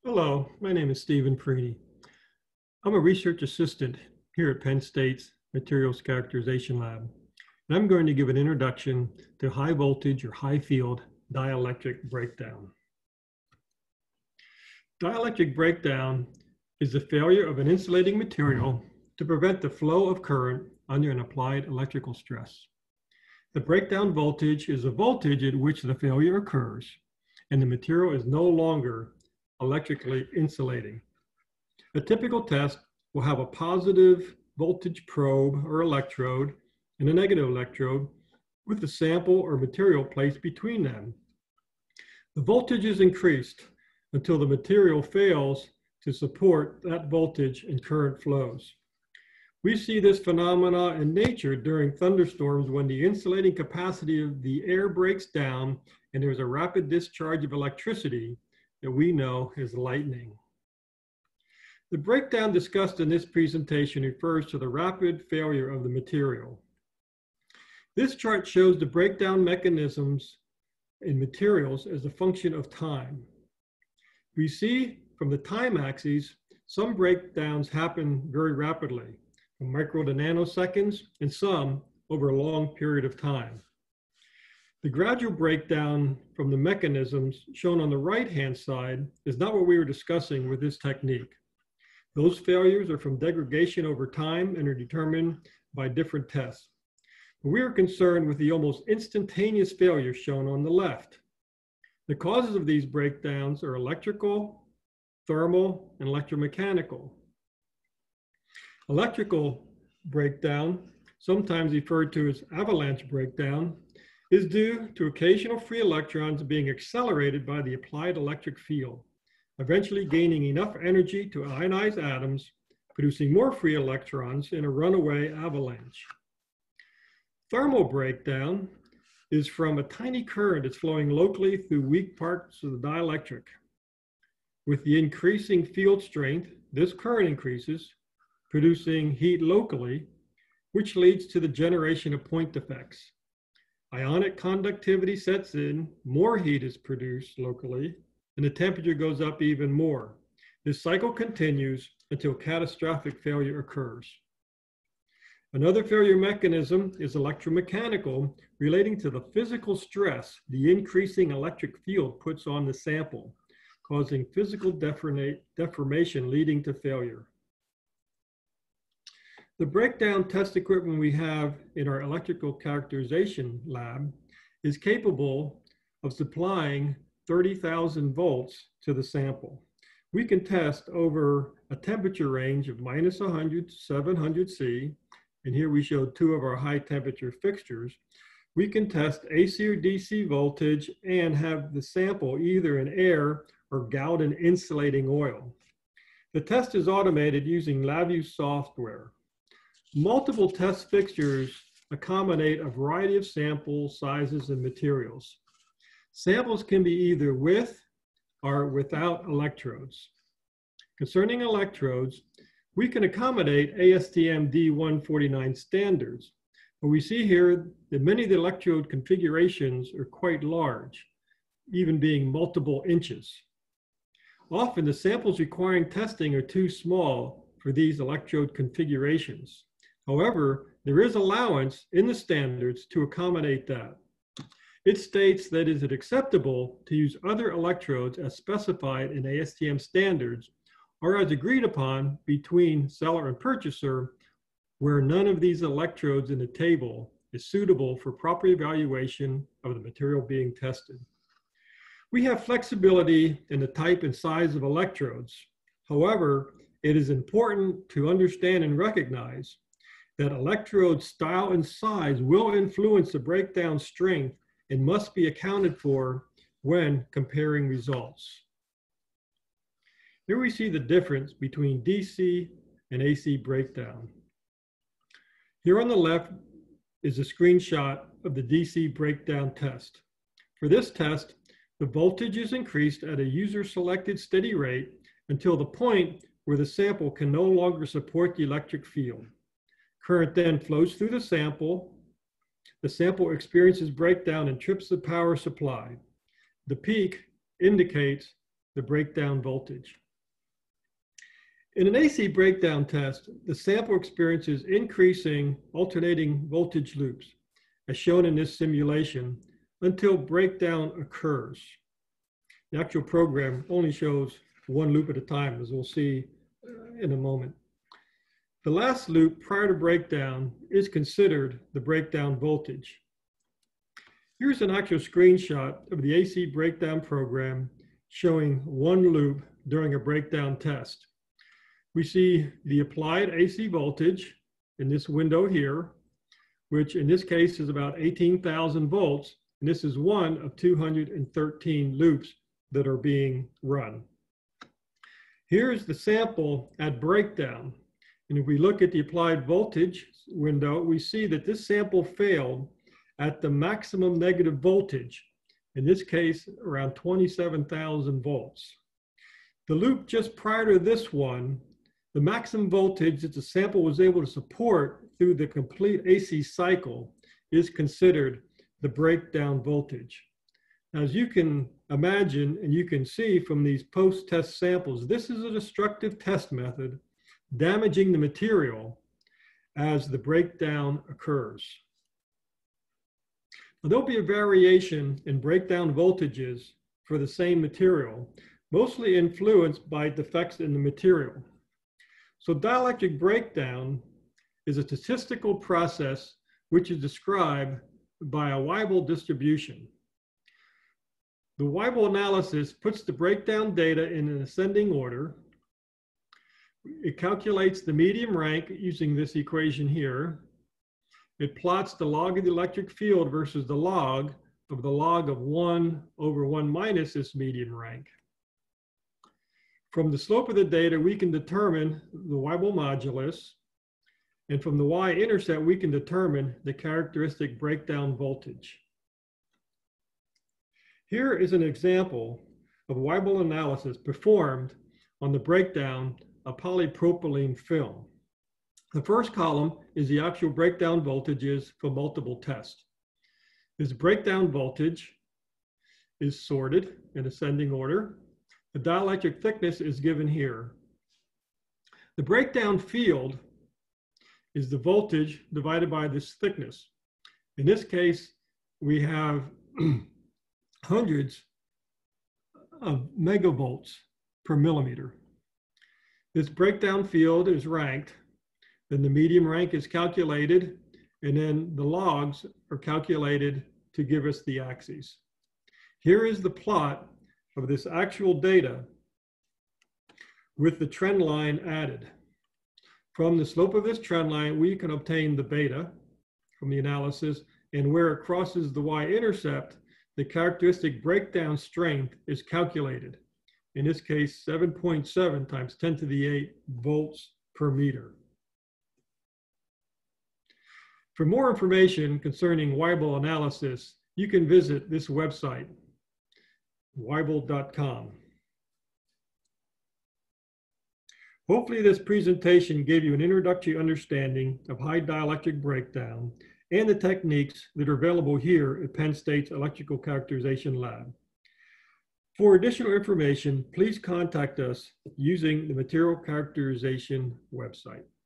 Hello, my name is Stephen Preedy. I'm a research assistant here at Penn State's Materials Characterization Lab, and I'm going to give an introduction to high voltage or high field dielectric breakdown. Dielectric breakdown is the failure of an insulating material to prevent the flow of current under an applied electrical stress. The breakdown voltage is the voltage at which the failure occurs, and the material is no longer electrically insulating. A typical test will have a positive voltage probe or electrode and a negative electrode with the sample or material placed between them. The voltage is increased until the material fails to support that voltage and current flows. We see this phenomena in nature during thunderstorms when the insulating capacity of the air breaks down and there's a rapid discharge of electricity that we know as lightning. The breakdown discussed in this presentation refers to the rapid failure of the material. This chart shows the breakdown mechanisms in materials as a function of time. We see from the time axes, some breakdowns happen very rapidly, from micro to nanoseconds, and some over a long period of time. The gradual breakdown from the mechanisms shown on the right-hand side is not what we were discussing with this technique. Those failures are from degradation over time and are determined by different tests. But we are concerned with the almost instantaneous failures shown on the left. The causes of these breakdowns are electrical, thermal, and electromechanical. Electrical breakdown, sometimes referred to as avalanche breakdown, is due to occasional free electrons being accelerated by the applied electric field, eventually gaining enough energy to ionize atoms, producing more free electrons in a runaway avalanche. Thermal breakdown is from a tiny current that's flowing locally through weak parts of the dielectric. With the increasing field strength, this current increases, producing heat locally, which leads to the generation of point defects. Ionic conductivity sets in, more heat is produced locally, and the temperature goes up even more. This cycle continues until catastrophic failure occurs. Another failure mechanism is electromechanical, relating to the physical stress the increasing electric field puts on the sample, causing physical deformation leading to failure. The breakdown test equipment we have in our electrical characterization lab is capable of supplying 30,000 volts to the sample. We can test over a temperature range of -100 to 700 C, and here we show two of our high temperature fixtures. We can test AC or DC voltage and have the sample either in air or Gaussian insulating oil. The test is automated using LabVIEW software. Multiple test fixtures accommodate a variety of sample sizes and materials. Samples can be either with or without electrodes. Concerning electrodes, we can accommodate ASTM D149 standards, but we see here that many of the electrode configurations are quite large, even being multiple inches. Often the samples requiring testing are too small for these electrode configurations. However, there is allowance in the standards to accommodate that. It states that is it acceptable to use other electrodes as specified in ASTM standards or as agreed upon between seller and purchaser, where none of these electrodes in the table is suitable for proper evaluation of the material being tested. We have flexibility in the type and size of electrodes. However, it is important to understand and recognize that electrode style and size will influence the breakdown strength and must be accounted for when comparing results. Here we see the difference between DC and AC breakdown. Here on the left is a screenshot of the DC breakdown test. For this test, the voltage is increased at a user-selected steady rate until the point where the sample can no longer support the electric field. Current then flows through the sample. The sample experiences breakdown and trips the power supply. The peak indicates the breakdown voltage. In an AC breakdown test, the sample experiences increasing alternating voltage loops, as shown in this simulation, until breakdown occurs. The actual program only shows one loop at a time, as we'll see in a moment. The last loop prior to breakdown is considered the breakdown voltage. Here's an actual screenshot of the AC breakdown program showing one loop during a breakdown test. We see the applied AC voltage in this window here, which in this case is about 18,000 volts, and this is one of 213 loops that are being run. Here's the sample at breakdown, and if we look at the applied voltage window, we see that this sample failed at the maximum negative voltage, in this case around 27,000 volts. The loop just prior to this one, the maximum voltage that the sample was able to support through the complete AC cycle is considered the breakdown voltage. Now, as you can imagine and you can see from these post-test samples, this is a destructive test method damaging the material as the breakdown occurs. Now, there'll be a variation in breakdown voltages for the same material, mostly influenced by defects in the material. So dielectric breakdown is a statistical process which is described by a Weibull distribution. The Weibull analysis puts the breakdown data in an ascending order. It calculates the medium rank using this equation here. It plots the log of the electric field versus the log of 1 over 1 minus this medium rank. From the slope of the data, we can determine the Weibull modulus, and from the y-intercept, we can determine the characteristic breakdown voltage. Here is an example of Weibull analysis performed on the breakdown of polypropylene film. The first column is the actual breakdown voltages for multiple tests. This breakdown voltage is sorted in ascending order. The dielectric thickness is given here. The breakdown field is the voltage divided by this thickness. In this case, we have hundreds of megavolts per millimeter. This breakdown field is ranked, then the medium rank is calculated, and then the logs are calculated to give us the axes. Here is the plot of this actual data with the trend line added. From the slope of this trend line, we can obtain the beta from the analysis, and where it crosses the y-intercept, the characteristic breakdown strength is calculated. In this case, 7.7 times 10 to the 8 volts per meter. For more information concerning Weibull analysis, you can visit this website, weibull.com. Hopefully this presentation gave you an introductory understanding of high dielectric breakdown and the techniques that are available here at Penn State's Electrical Characterization Lab. For additional information, please contact us using the Material Characterization website.